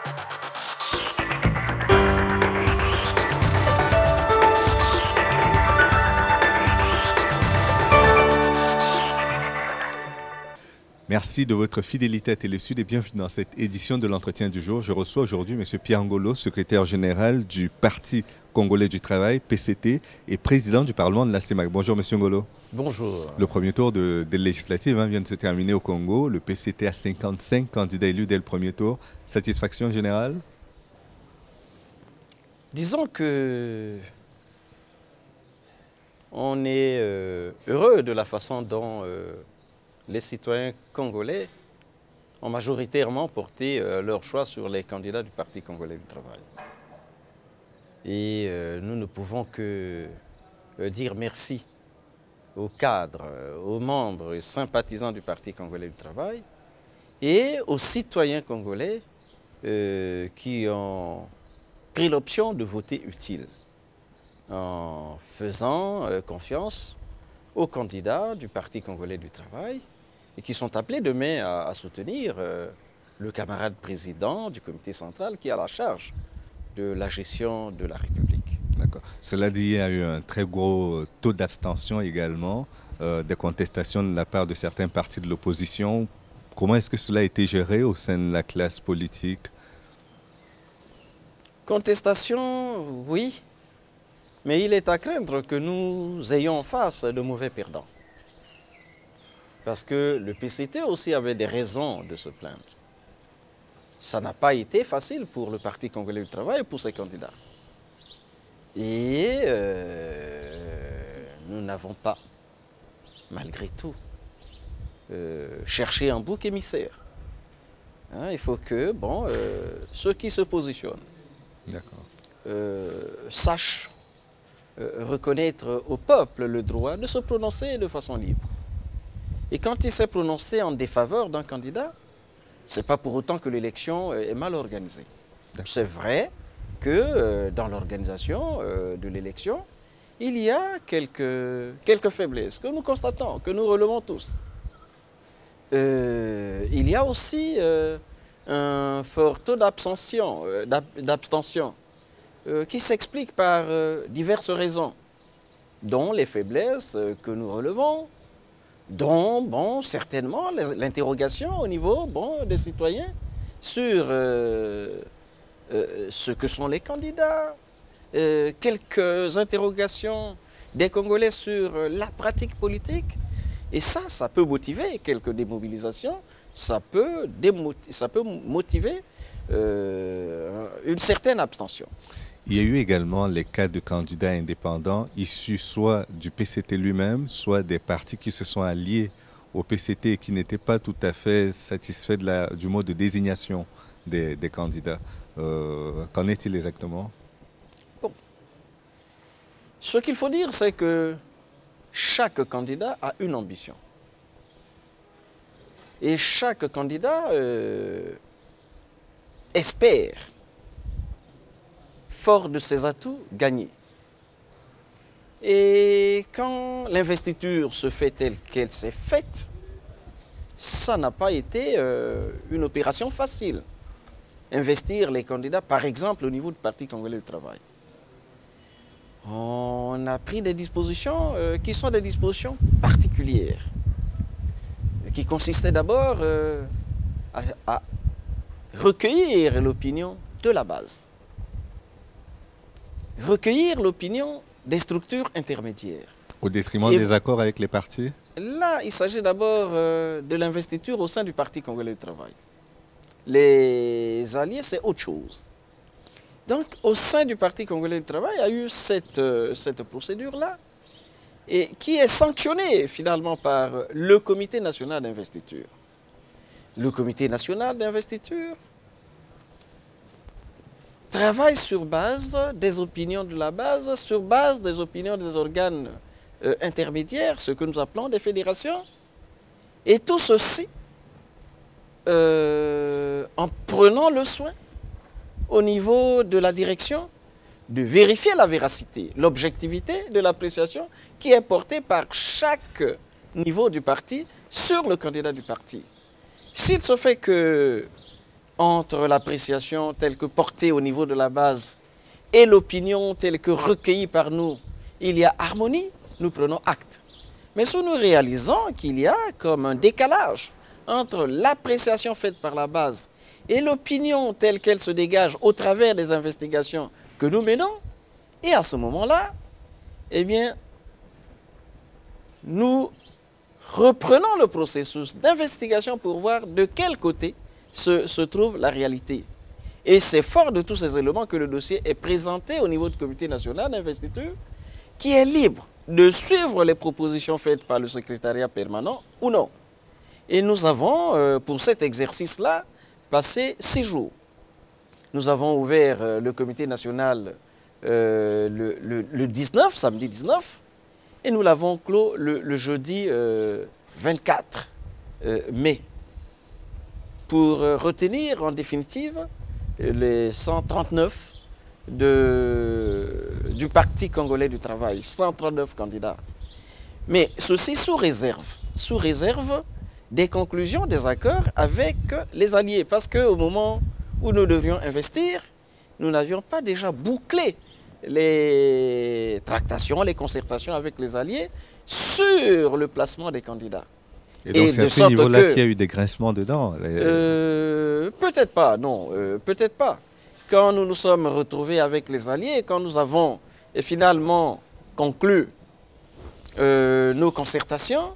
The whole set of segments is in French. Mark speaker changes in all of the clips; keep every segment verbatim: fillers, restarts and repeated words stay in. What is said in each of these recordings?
Speaker 1: Merci de votre fidélité à Télé-Sud et bienvenue dans cette édition de l'entretien du jour. Je reçois aujourd'hui M. Pierre Ngolo, secrétaire général du Parti congolais du travail, P C T, et président du Parlement de la C E M A C. Bonjour M. Ngolo.
Speaker 2: Bonjour.
Speaker 1: Le premier tour de, des législatives hein, vient de se terminer au Congo. Le P C T a cinquante-cinq candidats élus dès le premier tour. Satisfaction générale?
Speaker 2: Disons que on est euh, heureux de la façon dont euh, les citoyens congolais ont majoritairement porté euh, leur choix sur les candidats du Parti congolais du travail. Et euh, nous ne pouvons que euh, dire merci aux cadres, euh, aux membres et sympathisants du Parti congolais du travail et aux citoyens congolais euh, qui ont pris l'option de voter utile en faisant euh, confiance aux candidats du Parti congolais du travail et qui sont appelés demain à, à soutenir euh, le camarade président du comité central qui a la charge de la gestion de la République.
Speaker 1: D'accord. Cela dit, il y a eu un très gros taux d'abstention également, euh, des contestations de la part de certains partis de l'opposition. Comment est-ce que cela a été géré au sein de la classe politique?
Speaker 2: Contestation, oui, mais il est à craindre que nous ayons en face de mauvais perdants. Parce que le P C T aussi avait des raisons de se plaindre. Ça n'a pas été facile pour le Parti congolais du travail et pour ses candidats. Et euh, nous n'avons pas, malgré tout, euh, cherché un bouc émissaire. Hein, il faut que bon, euh, ceux qui se positionnent euh, sachent euh, reconnaître au peuple le droit de se prononcer de façon libre. Et quand il s'est prononcé en défaveur d'un candidat, ce n'est pas pour autant que l'élection est mal organisée. C'est vrai que euh, dans l'organisation euh, de l'élection, il y a quelques, quelques faiblesses que nous constatons, que nous relevons tous. Euh, il y a aussi euh, un fort taux d'abstention euh, d'abstention, euh, qui s'explique par euh, diverses raisons, dont les faiblesses euh, que nous relevons, dont, bon, certainement, l'interrogation au niveau bon, des citoyens sur euh, euh, ce que sont les candidats, euh, quelques interrogations des Congolais sur euh, la pratique politique. Et ça, ça peut motiver quelques démobilisations, ça peut, ça peut motiver euh, une certaine abstention.
Speaker 1: Il y a eu également les cas de candidats indépendants issus soit du P C T lui-même, soit des partis qui se sont alliés au P C T et qui n'étaient pas tout à fait satisfaits de la, du mode de désignation des, des candidats. Euh, Qu'en est-il exactement?
Speaker 2: Bon. Ce qu'il faut dire, c'est que chaque candidat a une ambition. Et chaque candidat euh, espère, fort de ses atouts, gagner. Et quand l'investiture se fait telle qu'elle s'est faite, ça n'a pas été euh, une opération facile. Investir les candidats, par exemple, au niveau du Parti congolais du travail. On a pris des dispositions euh, qui sont des dispositions particulières, qui consistaient d'abord euh, à, à recueillir l'opinion de la base. Recueillir l'opinion des structures intermédiaires.
Speaker 1: Au détriment
Speaker 2: Et
Speaker 1: des accords avec les partis?
Speaker 2: Là, il s'agit d'abord euh, de l'investiture au sein du Parti congolais du travail. Les alliés, c'est autre chose. Donc, au sein du Parti congolais du travail, il y a eu cette, euh, cette procédure-là, et qui est sanctionnée finalement par le Comité national d'investiture. Le Comité national d'investiture travaille sur base des opinions de la base, sur base des opinions des organes euh, intermédiaires, ce que nous appelons des fédérations. Et tout ceci, euh, en prenant le soin, au niveau de la direction, de vérifier la véracité, l'objectivité de l'appréciation qui est portée par chaque niveau du parti sur le candidat du parti. S'il se fait que entre l'appréciation telle que portée au niveau de la base et l'opinion telle que recueillie par nous, il y a harmonie, nous prenons acte. Mais si nous réalisons qu'il y a comme un décalage entre l'appréciation faite par la base et l'opinion telle qu'elle se dégage au travers des investigations que nous menons, et à ce moment-là, eh bien, nous reprenons le processus d'investigation pour voir de quel côté se, se trouve la réalité. Et c'est fort de tous ces éléments que le dossier est présenté au niveau du Comité national d'investiture, qui est libre de suivre les propositions faites par le secrétariat permanent ou non. Et nous avons, euh, pour cet exercice-là, passé six jours. Nous avons ouvert euh, le Comité national euh, le, le, le dix-neuf, samedi dix-neuf, et nous l'avons clos le, le jeudi euh, vingt-quatre euh, mai, pour euh, retenir en définitive les cent trente-neuf de, du Parti congolais du travail, cent trente-neuf candidats. Mais ceci sous réserve, sous réserve des conclusions, des accords avec les alliés. Parce qu'au moment où nous devions investir, nous n'avions pas déjà bouclé les tractations, les concertations avec les alliés sur le placement des candidats.
Speaker 1: Et donc c'est à ce niveau-là qu'il y a eu des grincements dedans?
Speaker 2: euh, Peut-être pas, non, euh, peut-être pas. Quand nous nous sommes retrouvés avec les alliés, quand nous avons et finalement conclu euh, nos concertations,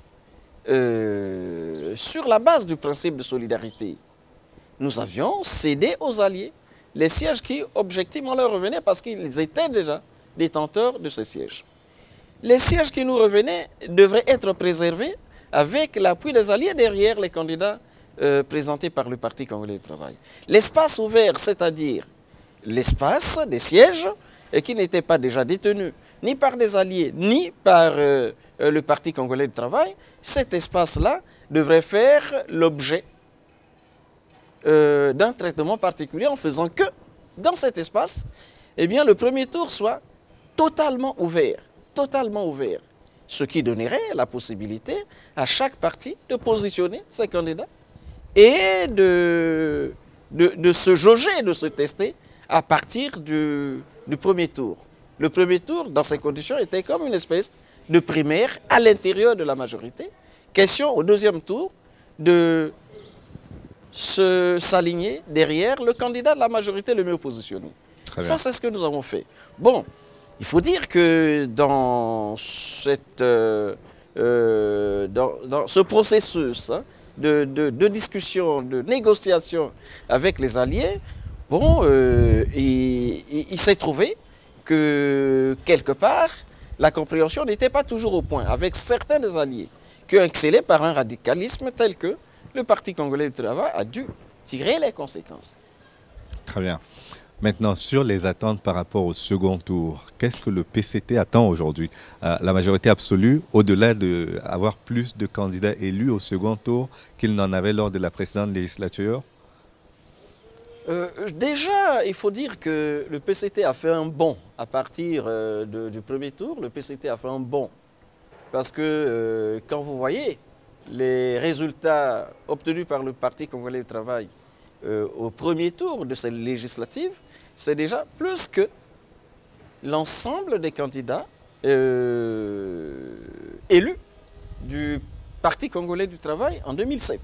Speaker 2: euh, sur la base du principe de solidarité, nous avions cédé aux alliés les sièges qui objectivement leur revenaient parce qu'ils étaient déjà détenteurs de ces sièges. Les sièges qui nous revenaient devraient être préservés avec l'appui des alliés derrière les candidats euh, présentés par le Parti congolais du travail. L'espace ouvert, c'est-à-dire l'espace des sièges et qui n'étaient pas déjà détenus ni par des alliés ni par euh, le Parti congolais du travail, cet espace-là devrait faire l'objet euh, d'un traitement particulier en faisant que dans cet espace, eh bien, le premier tour soit totalement ouvert, totalement ouvert. Ce qui donnerait la possibilité à chaque parti de positionner ses candidats et de, de, de se jauger, de se tester à partir du, du premier tour. Le premier tour, dans ces conditions, était comme une espèce de primaire à l'intérieur de la majorité. Question au deuxième tour de s'aligner derrière le candidat de la majorité le mieux positionné. Ça, c'est ce que nous avons fait. Bon. Il faut dire que dans, cette, euh, euh, dans, dans ce processus hein, de, de, de discussion, de négociation avec les alliés, bon, euh, il, il, il s'est trouvé que quelque part, la compréhension n'était pas toujours au point avec certains des alliés qui ont excellé par un radicalisme tel que le Parti congolais du travail a dû tirer les conséquences.
Speaker 1: Très bien. Maintenant, sur les attentes par rapport au second tour, qu'est-ce que le P C T attend aujourd'hui? euh, La majorité absolue, au-delà d'avoir plus de candidats élus au second tour qu'il n'en avait lors de la précédente législature?
Speaker 2: euh, Déjà, il faut dire que le P C T a fait un bond à partir euh, de, du premier tour. Le P C T a fait un bond parce que euh, quand vous voyez les résultats obtenus par le Parti congolais du travail euh, au premier tour de cette législative, c'est déjà plus que l'ensemble des candidats euh, élus du Parti congolais du travail en deux mille sept.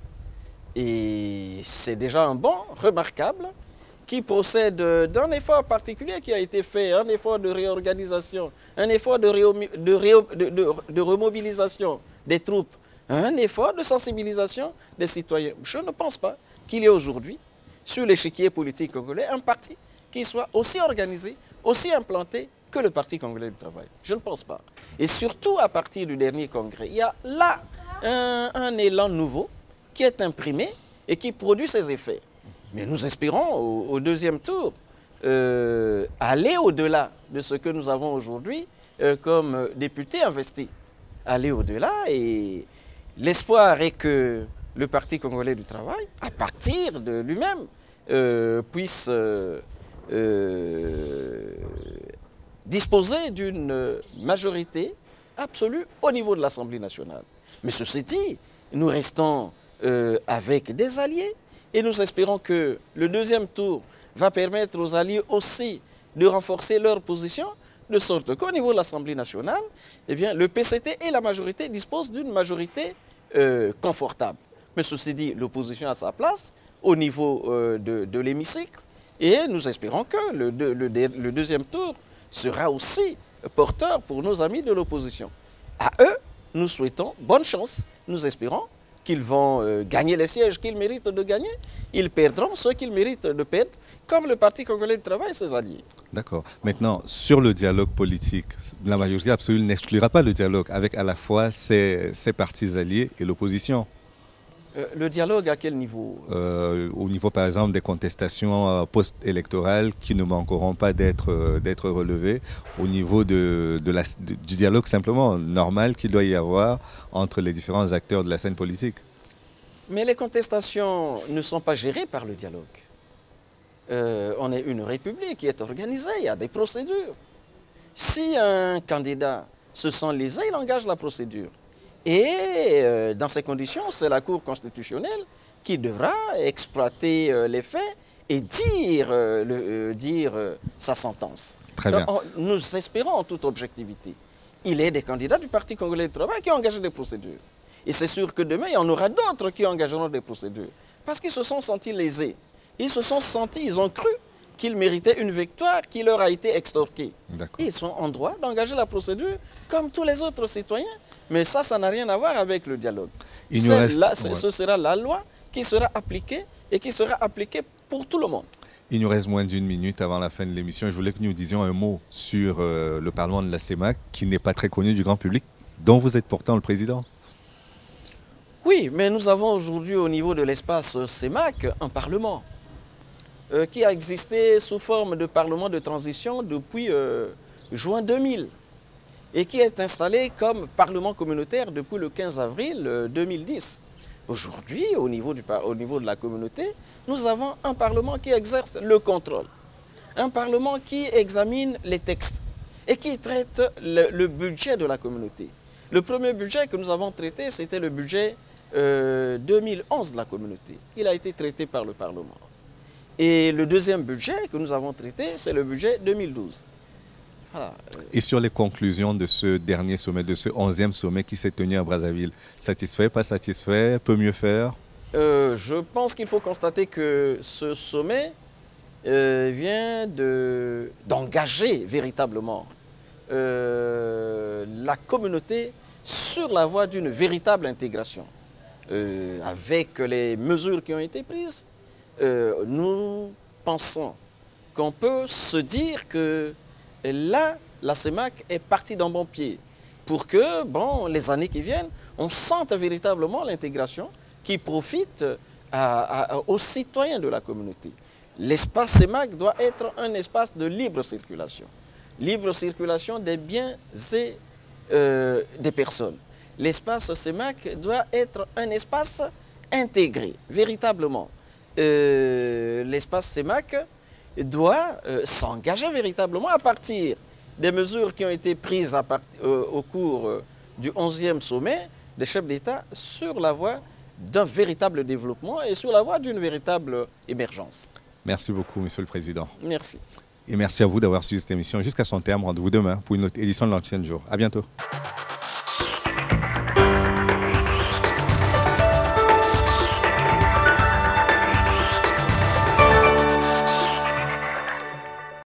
Speaker 2: Et c'est déjà un bond remarquable qui procède d'un effort particulier qui a été fait, un effort de réorganisation, un effort de, ré, de, ré, de, de, de remobilisation des troupes, un effort de sensibilisation des citoyens. Je ne pense pas qu'il y ait aujourd'hui, sur l'échiquier politique congolais, un parti qui soit aussi organisé, aussi implanté que le Parti congolais du travail. Je ne pense pas. Et surtout à partir du dernier congrès, il y a là un, un élan nouveau qui est imprimé et qui produit ses effets. Mais nous espérons au, au deuxième tour euh, aller au-delà de ce que nous avons aujourd'hui euh, comme députés investis. Aller au-delà et l'espoir est que le Parti congolais du travail, à partir de lui-même, euh, puisse euh, euh, disposer d'une majorité absolue au niveau de l'Assemblée nationale. Mais ceci dit, nous restons euh, avec des alliés Et nous espérons que le deuxième tour va permettre aux alliés aussi de renforcer leur position, de sorte qu'au niveau de l'Assemblée nationale, eh bien, le P C T et la majorité disposent d'une majorité euh, confortable. Mais ceci dit, l'opposition a sa place au niveau euh, de, de l'hémicycle et nous espérons que le, le, le deuxième tour sera aussi porteur pour nos amis de l'opposition. À eux, nous souhaitons bonne chance. Nous espérons qu'ils vont euh, gagner les sièges qu'ils méritent de gagner. Ils perdront ceux qu'ils méritent de perdre, comme le Parti congolais du travail et ses alliés.
Speaker 1: D'accord. Maintenant, sur le dialogue politique, la majorité absolue n'exclura pas le dialogue avec à la fois ses, ses partis alliés et l'opposition.
Speaker 2: Euh, le dialogue à quel niveau?
Speaker 1: euh, Au niveau, par exemple, des contestations euh, post-électorales qui ne manqueront pas d'être euh, d'être relevées, au niveau de, de la, de, du dialogue simplement normal qu'il doit y avoir entre les différents acteurs de la scène politique.
Speaker 2: Mais les contestations ne sont pas gérées par le dialogue. Euh, on est une république qui est organisée, il y a des procédures. Si un candidat se sent lésé, il engage la procédure. Et euh, dans ces conditions, c'est la Cour constitutionnelle qui devra exploiter euh, les faits et dire, euh, le, euh, dire euh, sa sentence.
Speaker 1: Très bien.
Speaker 2: Donc, on, nous espérons en toute objectivité. Il y a des candidats du Parti congolais du travail qui ont engagé des procédures. Et c'est sûr que demain, il y en aura d'autres qui engageront des procédures. Parce qu'ils se sont sentis lésés. Ils se sont sentis, ils ont cru qu'ils méritaient une victoire qui leur a été extorquée. Ils sont en droit d'engager la procédure comme tous les autres citoyens. Mais ça, ça n'a rien à voir avec le dialogue. Reste, là, ouais. Ce sera la loi qui sera appliquée et qui sera appliquée pour tout le monde.
Speaker 1: Il nous reste moins d'une minute avant la fin de l'émission. Je voulais que nous disions un mot sur euh, le Parlement de la CEMAC, qui n'est pas très connu du grand public, dont vous êtes pourtant le président.
Speaker 2: Oui, mais nous avons aujourd'hui au niveau de l'espace CEMAC un Parlement euh, qui a existé sous forme de Parlement de transition depuis euh, juin deux mille et qui est installé comme Parlement communautaire depuis le quinze avril deux mille dix. Aujourd'hui, au niveau, du, au niveau de la communauté, nous avons un Parlement qui exerce le contrôle, un Parlement qui examine les textes et qui traite le, le budget de la communauté. Le premier budget que nous avons traité, c'était le budget euh, deux mille onze de la communauté. Il a été traité par le Parlement. Et le deuxième budget que nous avons traité, c'est le budget deux mille douze. Voilà.
Speaker 1: Et sur les conclusions de ce dernier sommet, de ce onzième sommet qui s'est tenu à Brazzaville, satisfait, pas satisfait, peut mieux faire?
Speaker 2: euh, Je pense qu'il faut constater que ce sommet euh, vient de, d'engager véritablement euh, la communauté sur la voie d'une véritable intégration. Euh, avec les mesures qui ont été prises, euh, nous pensons qu'on peut se dire que là, la CEMAC est partie d'un bon pied pour que, bon, les années qui viennent, on sente véritablement l'intégration qui profite à, à, aux citoyens de la communauté. L'espace CEMAC doit être un espace de libre circulation. Libre circulation des biens et euh, des personnes. L'espace CEMAC doit être un espace intégré, véritablement. Euh, l'espace CEMAC doit euh, s'engager véritablement à partir des mesures qui ont été prises à part, euh, au cours euh, du onzième sommet des chefs d'État sur la voie d'un véritable développement et sur la voie d'une véritable émergence.
Speaker 1: Merci beaucoup, Monsieur le Président.
Speaker 2: Merci.
Speaker 1: Et merci à vous d'avoir suivi cette émission jusqu'à son terme. Rendez-vous demain pour une autre édition de l'Entretien du jour. À bientôt.